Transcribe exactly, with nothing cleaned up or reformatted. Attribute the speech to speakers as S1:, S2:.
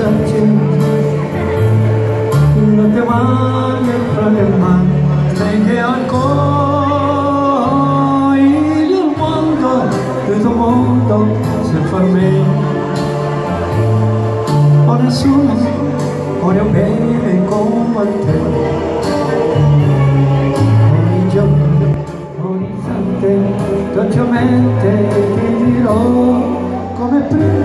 S1: baciarci, no te vale problema, que ancora il mondo, tutto il mondo se per me, o nessuno vuole bene come te, ogni giorno, ogni istante, dolcemente ti dirò come prima.